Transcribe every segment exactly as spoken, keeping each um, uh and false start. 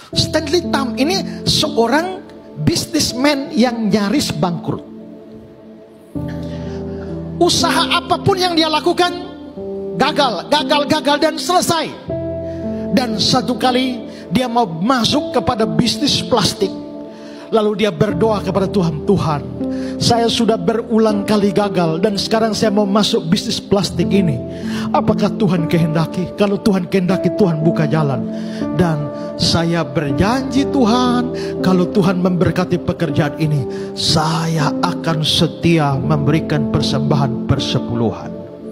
Stanley Tam ini seorang businessman yang nyaris bangkrut. Usaha apapun yang dia lakukan gagal, gagal, gagal dan selesai. Dan satu kali dia mau masuk kepada bisnis plastik. Lalu dia berdoa kepada Tuhan, Tuhan, saya sudah berulang kali gagal dan sekarang saya mau masuk bisnis plastik ini. Apakah Tuhan kehendaki? Kalau Tuhan kehendaki, Tuhan buka jalan. Dan saya berjanji Tuhan, kalau Tuhan memberkati pekerjaan ini, saya akan setia memberikan persembahan persepuluhan.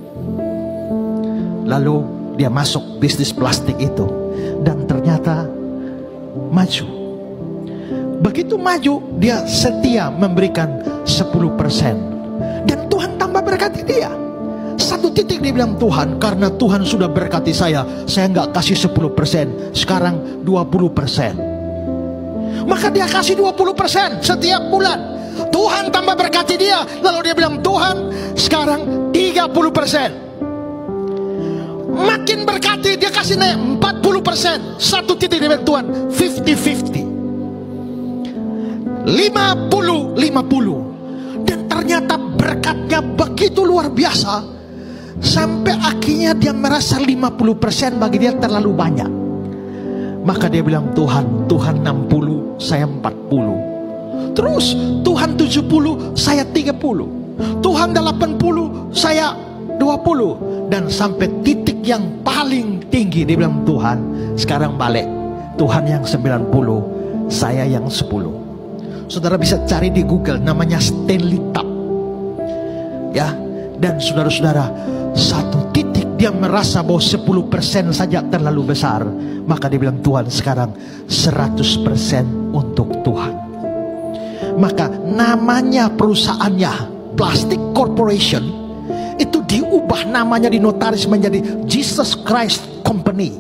Lalu dia masuk bisnis plastik itu dan ternyata maju. Begitu maju, dia setia memberikan sepuluh persen. Dan Tuhan tambah berkati dia. Satu titik dia bilang, Tuhan, karena Tuhan sudah berkati saya, saya nggak kasih sepuluh persen, sekarang dua puluh persen. Maka dia kasih dua puluh persen setiap bulan. Tuhan tambah berkati dia. Lalu dia bilang, Tuhan, sekarang tiga puluh persen. Makin berkati, dia kasih naik empat puluh persen. Satu titik dia bilang, Tuhan, lima puluh lima puluh. lima puluh lima puluh. Dan ternyata berkatnya begitu luar biasa, sampai akhirnya dia merasa lima puluh persen bagi dia terlalu banyak. Maka dia bilang, Tuhan, Tuhan enam puluh, saya empat puluh. Terus Tuhan tujuh puluh, saya tiga puluh. Tuhan delapan puluh, saya dua puluh. Dan sampai titik yang paling tinggi dia bilang, Tuhan, sekarang balik. Tuhan yang sembilan puluh, saya yang sepuluh. Saudara bisa cari di Google, namanya Stanley Tam. Ya, dan saudara-saudara, satu titik dia merasa bahwa sepuluh persen saja terlalu besar. Maka dia bilang, Tuhan, sekarang seratus persen untuk Tuhan. Maka namanya perusahaannya Plastic Corporation itu diubah namanya di notaris menjadi Jesus Christ Company,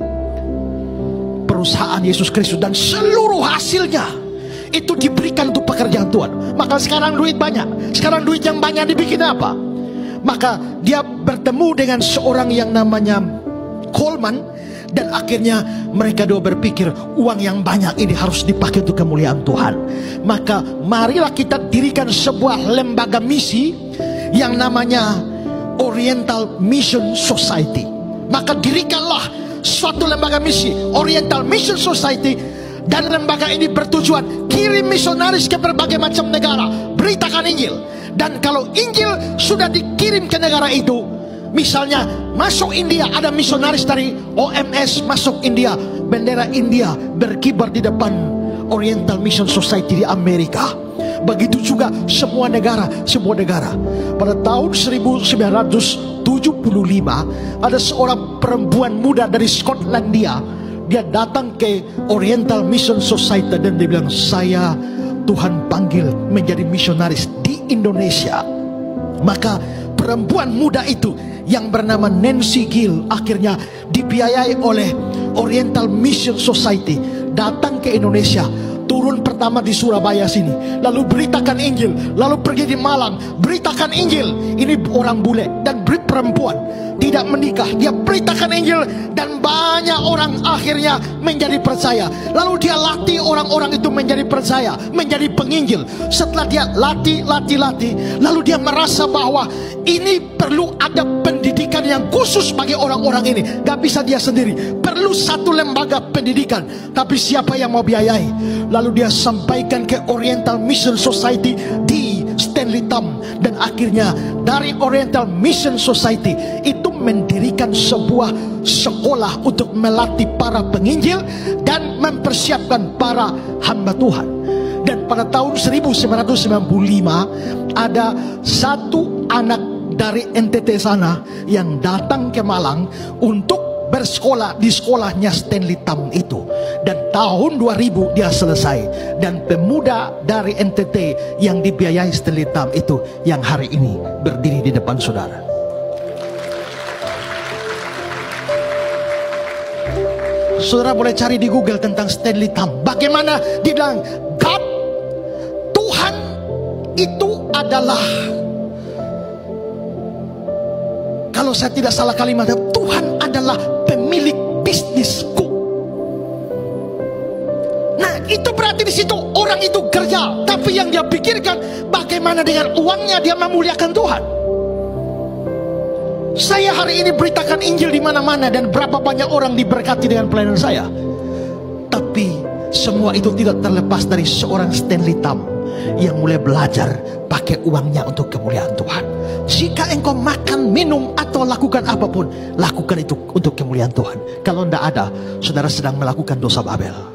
perusahaan Yesus Kristus. Dan seluruh hasilnya itu diberikan untuk pekerjaan Tuhan. Maka sekarang duit banyak. Sekarang duit yang banyak dibikin apa? Maka dia bertemu dengan seorang yang namanya Coleman. Dan akhirnya mereka dua berpikir, uang yang banyak ini harus dipakai untuk kemuliaan Tuhan. Maka marilah kita dirikan sebuah lembaga misi yang namanya Oriental Mission Society. Maka dirikanlah suatu lembaga misi, Oriental Mission Society. Dan lembaga ini bertujuan kirim misionaris ke berbagai macam negara, beritakan Injil. Dan kalau Injil sudah dikirim ke negara itu, misalnya masuk India, ada misionaris dari O M S masuk India, bendera India berkibar di depan Oriental Mission Society di Amerika. Begitu juga semua negara, semua negara. Pada tahun seribu sembilan ratus tujuh puluh lima, ada seorang perempuan muda dari Skotlandia. Dia datang ke Oriental Mission Society dan dia bilang, saya Tuhan panggil menjadi misionaris di Indonesia. Maka perempuan muda itu yang bernama Nancy Gill akhirnya dibiayai oleh Oriental Mission Society datang ke Indonesia. Turun pertama di Surabaya sini, lalu beritakan Injil, lalu pergi di Malang, beritakan Injil. Ini orang bule dan perempuan tidak menikah, dia beritakan Injil dan banyak orang akhirnya menjadi percaya. Lalu dia latih orang-orang itu menjadi percaya, menjadi penginjil. Setelah dia latih, latih, latih, lalu dia merasa bahwa ini perlu ada pendidikan yang khusus bagi orang-orang ini. Gak bisa dia sendiri, perlu satu lembaga pendidikan. Tapi siapa yang mau biayai? Lalu dia sampaikan ke Oriental Mission Society di Stanley Tam. Dan akhirnya dari Oriental Mission Society itu mendirikan sebuah sekolah untuk melatih para penginjil dan mempersiapkan para hamba Tuhan. Dan pada tahun seribu sembilan ratus sembilan puluh lima ada satu anak dari N T T sana yang datang ke Malang untuk bersekolah di sekolahnya Stanley Tam itu. Dan tahun dua ribu dia selesai. Dan pemuda dari N T T yang dibiayai Stanley Tam itu yang hari ini berdiri di depan saudara. Saudara boleh cari di Google tentang Stanley Tam. Bagaimana dia bilang, God, Tuhan itu adalah, kalau saya tidak salah kalimat, Tuhan adalah pemilik bisnisku. Nah, itu berarti di situ orang itu kerja, tapi yang dia pikirkan bagaimana dengan uangnya dia memuliakan Tuhan. Saya hari ini beritakan Injil di mana-mana dan berapa banyak orang diberkati dengan pelayanan saya. Tapi semua itu tidak terlepas dari seorang Stanley Tam yang mulai belajar pakai uangnya untuk kemuliaan Tuhan. Jika engkau makan, minum atau lakukan apapun, lakukan itu untuk kemuliaan Tuhan. Kalau tidak ada, saudara sedang melakukan dosa Babel.